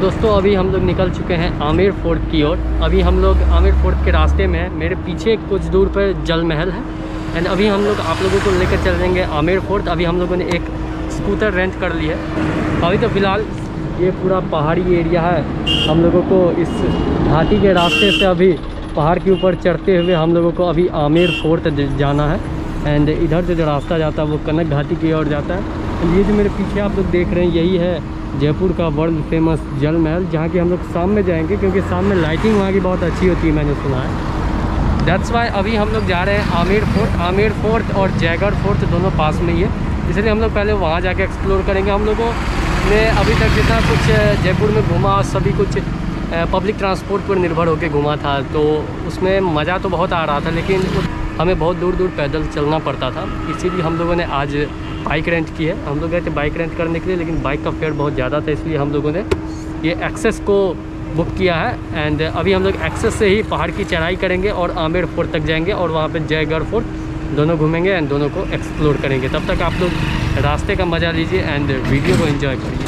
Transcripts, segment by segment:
दोस्तों अभी हम लोग निकल चुके हैं आमेर फोर्ट की ओर। अभी हम लोग आमेर फोर्ट के रास्ते में हैं। मेरे पीछे कुछ दूर पर जल महल है एंड अभी हम लोग आप लोगों को लेकर चल जाएंगे आमेर फोर्ट। अभी हम लोगों ने एक स्कूटर रेंट कर लिया है। अभी तो फ़िलहाल ये पूरा पहाड़ी एरिया है। हम लोगों को इस घाटी के रास्ते से अभी पहाड़ के ऊपर चढ़ते हुए हम लोगों को अभी आमेर फोर्ट जाना है एंड इधर से जो रास्ता जाता है वो कनक घाटी की ओर जाता है। ये जो मेरे पीछे आप लोग देख रहे हैं यही है जयपुर का वर्ल्ड फेमस जल महल, जहाँ की हम लोग शाम में जाएंगे क्योंकि शाम में लाइटिंग वहाँ की बहुत अच्छी होती है, मैंने सुना है। दैट्स वाई अभी हम लोग जा रहे हैं आमेर फोर्ट। आमेर फोर्ट और जयगढ़ फोर्ट दोनों पास में ही है, इसलिए हम लोग पहले वहाँ जाके एक्सप्लोर करेंगे। हम लोगों ने अभी तक जितना कुछ जयपुर में घूमा सभी कुछ पब्लिक ट्रांसपोर्ट पर निर्भर होकर घूमा था, तो उसमें मज़ा तो बहुत आ रहा था, लेकिन हमें बहुत दूर दूर पैदल चलना पड़ता था। इसीलिए हम लोगों ने आज बाइक रेंट की है। हम लोग गए थे बाइक रेंट करने के लिए, लेकिन बाइक का फेयर बहुत ज़्यादा था, इसलिए हम लोगों ने ये एक्सेस को बुक किया है एंड अभी हम लोग एक्सेस से ही पहाड़ की चढ़ाई करेंगे और आमेर फोर्ट तक जाएंगे और वहाँ पे जयगढ़ फोर्ट दोनों घूमेंगे एंड दोनों को एक्सप्लोर करेंगे। तब तक आप लोग रास्ते का मज़ा लीजिए एंड वीडियो को एंजॉय करिए।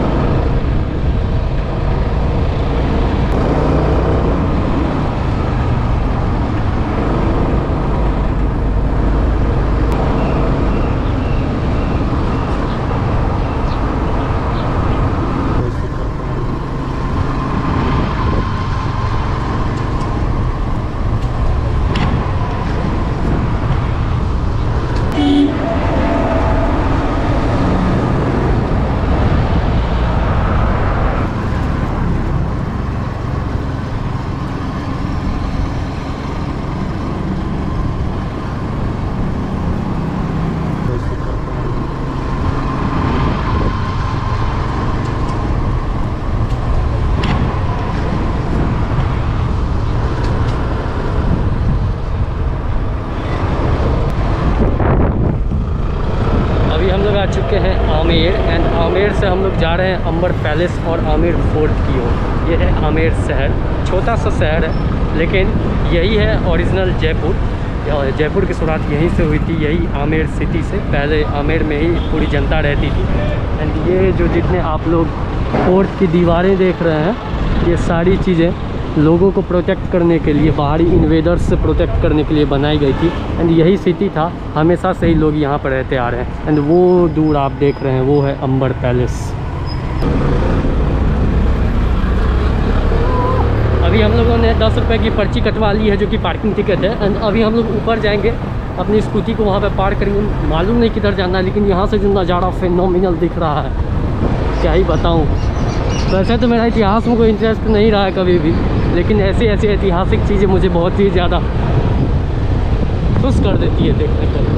आ चुके हैं आमेर एंड आमेर से हम लोग जा रहे हैं अंबर पैलेस और आमेर फोर्ट की ओर। ये है आमेर शहर, छोटा सा शहर है लेकिन यही है ओरिजिनल जयपुर। जयपुर की शुरुआत यहीं से हुई थी, यही आमेर सिटी से। पहले आमेर में ही पूरी जनता रहती थी एंड ये जो जितने आप लोग फोर्ट की दीवारें देख रहे हैं, ये सारी चीज़ें लोगों को प्रोटेक्ट करने के लिए, बाहरी इन्वेडर्स से प्रोटेक्ट करने के लिए बनाई गई थी एंड यही सिटी था, हमेशा से ही लोग यहाँ पर रहते आ रहे हैं। एंड वो दूर आप देख रहे हैं वो है अंबर पैलेस। अभी हम लोगों ने 10 रुपये की पर्ची कटवा ली है जो कि पार्किंग टिकट है एंड अभी हम लोग ऊपर जाएंगे, अपनी स्कूटी को वहाँ पर पार्क करेंगे। मालूम नहीं किधर जाना है, लेकिन यहाँ से जो नज़ारा फिनोमिनल दिख रहा है क्या ही बताऊँ। वैसे तो मेरा इतिहास में कोई इंटरेस्ट नहीं रहा है कभी भी, लेकिन ऐसी ऐतिहासिक चीज़ें मुझे बहुत ही ज़्यादा खुश कर देती है देखने पर।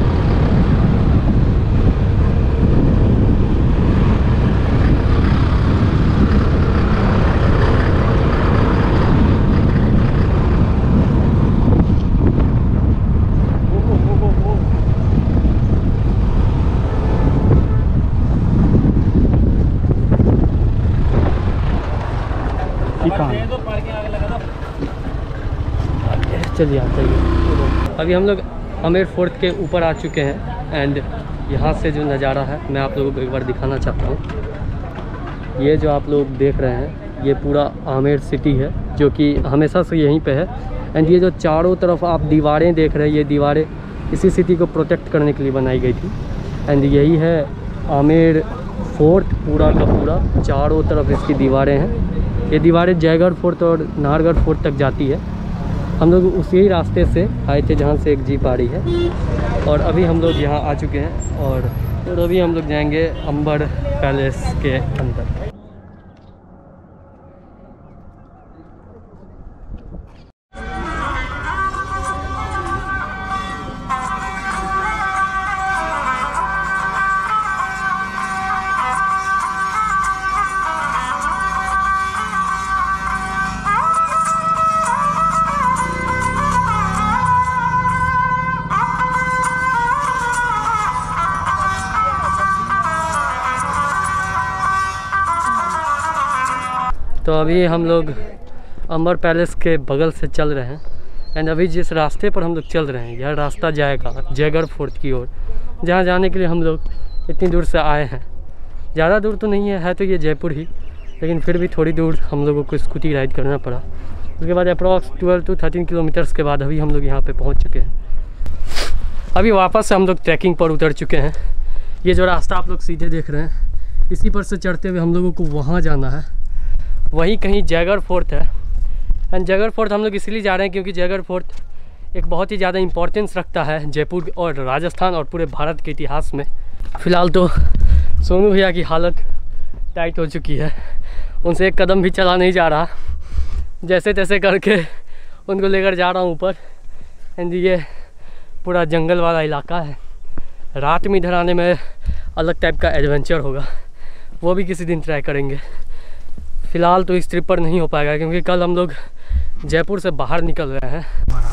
चलिए आते हैं। अभी हम लोग आमेर फोर्ट के ऊपर आ चुके हैं एंड यहाँ से जो नज़ारा है मैं आप लोगों को एक बार दिखाना चाहता हूँ। ये जो आप लोग देख रहे हैं ये पूरा आमेर सिटी है जो कि हमेशा से यहीं पे है एंड ये जो चारों तरफ आप दीवारें देख रहे हैं, ये दीवारें इसी सिटी को प्रोटेक्ट करने के लिए बनाई गई थी एंड यही है आमेर फोर्ट। पूरा का पूरा चारों तरफ इसकी दीवारें हैं। ये दीवारें जयगढ़ फोर्ट और नाहरगढ़ फोर्ट तक जाती है। हम लोग उसी रास्ते से आए थे जहाँ से एक जीप आ रही है और अभी हम लोग यहाँ आ चुके हैं और अभी हम लोग जाएंगे अंबर पैलेस के अंदर। तो अभी हम लोग अंबर पैलेस के बगल से चल रहे हैं एंड अभी जिस रास्ते पर हम लोग चल रहे हैं यह रास्ता जाएगा जयगढ़ फोर्ट की ओर, जहाँ जाने के लिए हम लोग इतनी दूर से आए हैं। ज़्यादा दूर तो नहीं है तो ये जयपुर ही लेकिन फिर भी थोड़ी दूर हम लोगों को स्कूटी राइड करना पड़ा। उसके बाद अप्रॉक्स 12 to 13 किलोमीटर्स के बाद अभी हम लोग यहाँ पे पहुँच चुके हैं। अभी वापस से हम लोग ट्रैकिंग पर उतर चुके हैं। ये जो रास्ता आप लोग सीधे देख रहे हैं, इसी पर से चढ़ते हुए हम लोगों को वहाँ जाना है। वहीं कहीं जयगढ़ फोर्ट है। एंड जयगढ़ फोर्ट हम लोग इसलिए जा रहे हैं क्योंकि जयगढ़ फोर्ट एक बहुत ही ज़्यादा इंपॉर्टेंस रखता है जयपुर और राजस्थान और पूरे भारत के इतिहास में। फ़िलहाल तो सोनू भैया की हालत टाइट हो चुकी है, उनसे एक कदम भी चला नहीं जा रहा। जैसे तैसे करके उनको लेकर जा रहा हूँ ऊपर। एंड ये पूरा जंगल वाला इलाका है। रात में इधर आने में अलग टाइप का एडवेंचर होगा, वो भी किसी दिन ट्राई करेंगे। फ़िलहाल तो इस ट्रिप पर नहीं हो पाएगा क्योंकि कल हम लोग जयपुर से बाहर निकल रहे हैं।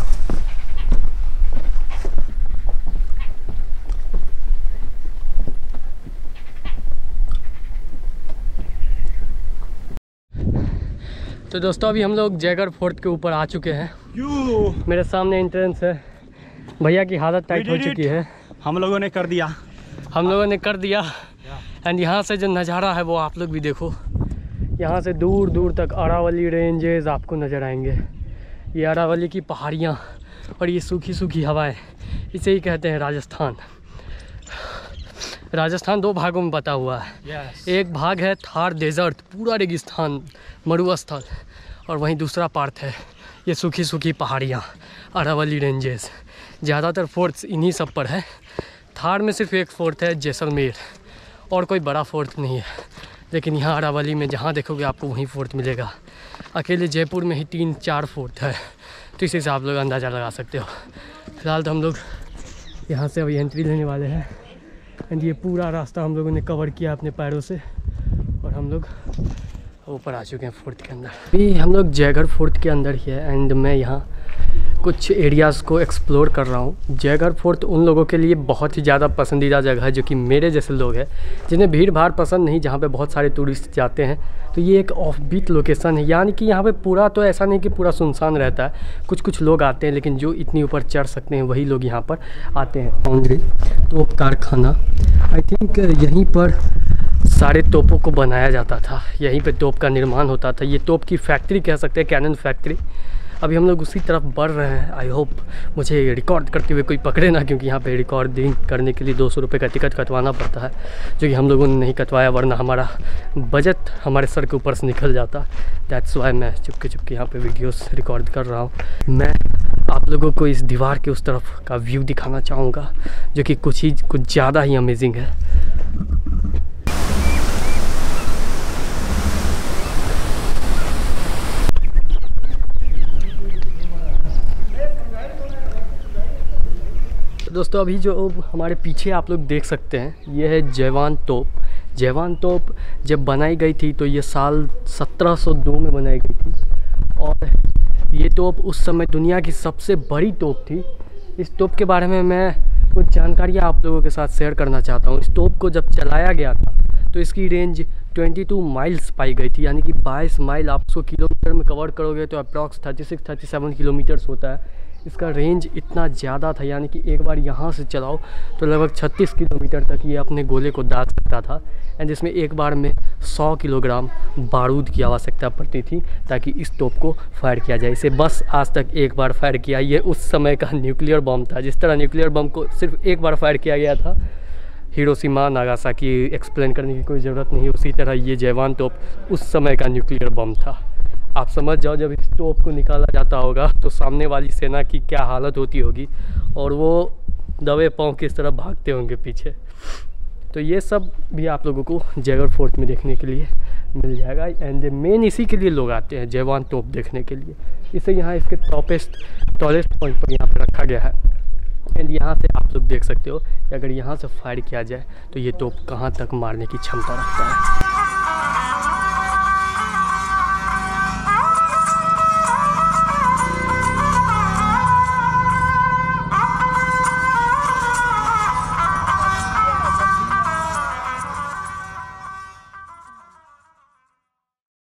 तो दोस्तों अभी हम लोग जयगढ़ फोर्ट के ऊपर आ चुके हैं। मेरे सामने एंट्रेंस है। भैया की हालत टाइट हो चुकी है। हम लोगों ने कर दिया। एंड यहाँ से जो नज़ारा है वो आप लोग भी देखो। यहाँ से दूर दूर तक अरावली रेंजेस आपको नज़र आएंगे। ये अरावली की पहाड़ियाँ और ये सूखी सूखी हवाएं, इसे ही कहते हैं राजस्थान। राजस्थान 2 भागों में बटा हुआ है। एक भाग है थार डेजर्ट, पूरा रेगिस्तान, मरुस्थल, और वहीं दूसरा पार्ट है ये सूखी सूखी पहाड़ियाँ, अरावली रेंजेस। ज़्यादातर फोर्ट्स इन्हीं सब पर है। थार में सिर्फ एक फोर्ट है जैसलमेर, और कोई बड़ा फोर्ट नहीं है। लेकिन यहाँ अरावली में जहाँ देखोगे आपको वहीं फोर्ट मिलेगा। अकेले जयपुर में ही 3-4 फोर्ट है, तो इसी से आप लोग अंदाज़ा लगा सकते हो। फिलहाल तो हम लोग यहाँ से अभी एंट्री लेने वाले हैं। एंड ये पूरा रास्ता हम लोगों ने कवर किया अपने पैरों से, और हम लोग ऊपर आ चुके हैं फोर्ट के अंदर। अभी हम लोग जयगढ़ फोर्ट के अंदर ही है। एंड मैं यहाँ कुछ एरियाज़ को एक्सप्लोर कर रहा हूँ। जयगढ़ फोर्ट उन लोगों के लिए बहुत ही ज़्यादा पसंदीदा जगह है जो कि मेरे जैसे लोग हैं, जिन्हें भीड़ भाड़ पसंद नहीं, जहाँ पे बहुत सारे टूरिस्ट जाते हैं। तो ये एक ऑफ बीट लोकेशन है, यानी कि यहाँ पे पूरा तो ऐसा नहीं कि पूरा सुनसान रहता है। कुछ लोग आते हैं, लेकिन जो इतनी ऊपर चढ़ सकते हैं वही लोग यहाँ पर आते हैं। फाउंड्री तोप कारखाना, आई थिंक यहीं पर सारे तोपों को बनाया जाता था, यहीं पे तोप का निर्माण होता था। ये तोप की फैक्ट्री कह सकते हैं, कैनन फैक्ट्री। अभी हम लोग उसी तरफ बढ़ रहे हैं। आई होप मुझे रिकॉर्ड करते हुए कोई पकड़े ना, क्योंकि यहाँ पे रिकॉर्डिंग करने के लिए 200 रुपये का टिकट कटवाना पड़ता है, जो कि हम लोगों ने नहीं कटवाया, वरना हमारा बजट हमारे सर के ऊपर से निकल जाता। दैट्स वाई मैं चुपके यहाँ पे वीडियोस रिकॉर्ड कर रहा हूँ। मैं आप लोगों को इस दीवार के उस तरफ का व्यू दिखाना चाहूँगा, जो कि कुछ ज़्यादा ही अमेजिंग है। दोस्तों अभी जो हमारे पीछे आप लोग देख सकते हैं, ये है जयवान तोप। जयवान तोप जब बनाई गई थी तो ये साल 1702 में बनाई गई थी, और ये तोप उस समय दुनिया की सबसे बड़ी तोप थी। इस तोप के बारे में मैं कुछ जानकारियाँ आप लोगों के साथ शेयर करना चाहता हूँ। इस तोप को जब चलाया गया था तो इसकी रेंज 22 माइल्स पाई गई थी, यानी कि 22 माइल आप उसको किलोमीटर में कवर करोगे तो अप्रॉक्स 36-37 किलोमीटर्स होता है। इसका रेंज इतना ज़्यादा था, यानी कि एक बार यहाँ से चलाओ तो लगभग 36 किलोमीटर तक ये अपने गोले को दाग सकता था। एंड इसमें एक बार में 100 किलोग्राम बारूद की आवश्यकता पड़ती थी ताकि इस तोप को फायर किया जाए। इसे बस आज तक एक बार फायर किया। ये उस समय का न्यूक्लियर बम था। जिस तरह न्यूक्लियर बम को सिर्फ एक बार फायर किया गया था, हिरोशिमा नागासाकी, एक्सप्लेन करने की कोई ज़रूरत नहीं, उसी तरह ये जयवान तोप उस समय का न्यूक्लियर बम था। आप समझ जाओ जब इस तोप को निकाला जाता होगा तो सामने वाली सेना की क्या हालत होती होगी, और वो दबे पाँव किस तरह भागते होंगे पीछे। तो ये सब भी आप लोगों को जयगढ़ फोर्ट में देखने के लिए मिल जाएगा। एंड मेन इसी के लिए लोग आते हैं, जयवान तोप देखने के लिए। इसे यहाँ इसके टॉलेस्ट पॉइंट पर यहाँ पर रखा गया है। एंड यहाँ से आप लोग देख सकते हो कि अगर यहाँ से फायर किया जाए तो ये तोप कहाँ तक मारने की क्षमता रखता है।